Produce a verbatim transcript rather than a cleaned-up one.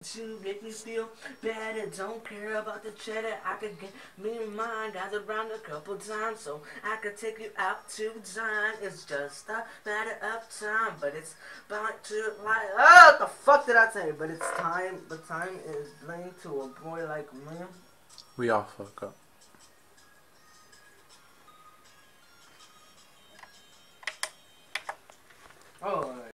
To make me feel better, don't care about the cheddar. I could get me in mind, got around a couple times, so I could take you out to dine. It's just a matter of time, but it's about to like. Oh, what the fuck did I say? But it's time. The time is bling to a boy like me. We all fuck up.